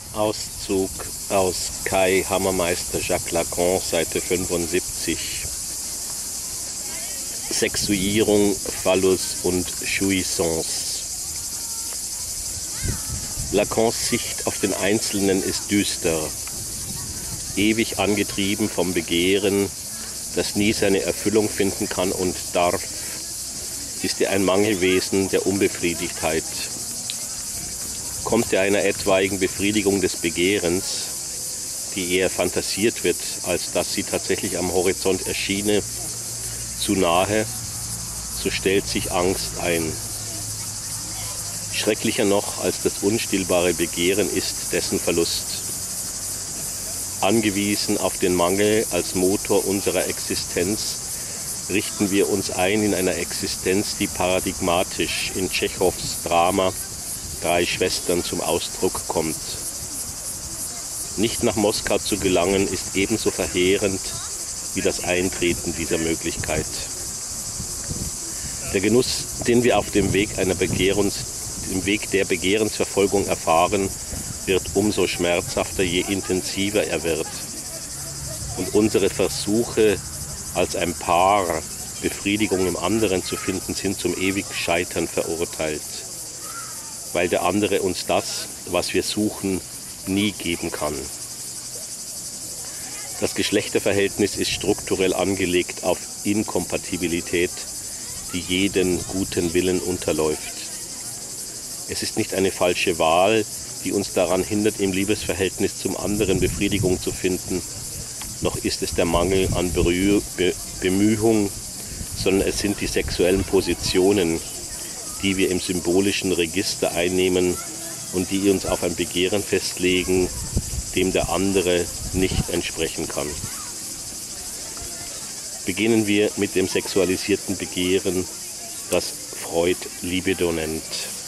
Auszug aus Kai Hammermeister Jacques Lacan, Seite 75. Sexuierung, Phallus und Jouissance. Lacans Sicht auf den Einzelnen ist düster, ewig angetrieben vom Begehren, das nie seine Erfüllung finden kann und darf, ist er ein Mangelwesen der Unbefriedigtheit. Kommt er einer etwaigen Befriedigung des Begehrens, die eher fantasiert wird, als dass sie tatsächlich am Horizont erschiene, zu nahe, so stellt sich Angst ein. Schrecklicher noch als das unstillbare Begehren ist dessen Verlust. Angewiesen auf den Mangel als Motor unserer Existenz, richten wir uns ein in einer Existenz, die paradigmatisch in Tschechows Drama Drei Schwestern zum Ausdruck kommt. Nicht nach Moskau zu gelangen, ist ebenso verheerend wie das Eintreten dieser Möglichkeit. Der Genuss, den wir auf dem Weg der Begehrensverfolgung erfahren, wird umso schmerzhafter, je intensiver er wird. Und unsere Versuche, als ein Paar Befriedigung im anderen zu finden, sind zum ewigen Scheitern verurteilt, weil der andere uns das, was wir suchen, nie geben kann. Das Geschlechterverhältnis ist strukturell angelegt auf Inkompatibilität, die jeden guten Willen unterläuft. Es ist nicht eine falsche Wahl, die uns daran hindert, im Liebesverhältnis zum anderen Befriedigung zu finden, noch ist es der Mangel an Bemühung, sondern es sind die sexuellen Positionen, die wir im symbolischen Register einnehmen und die uns auf ein Begehren festlegen, dem der andere nicht entsprechen kann. Beginnen wir mit dem sexualisierten Begehren, das Freud Libido nennt.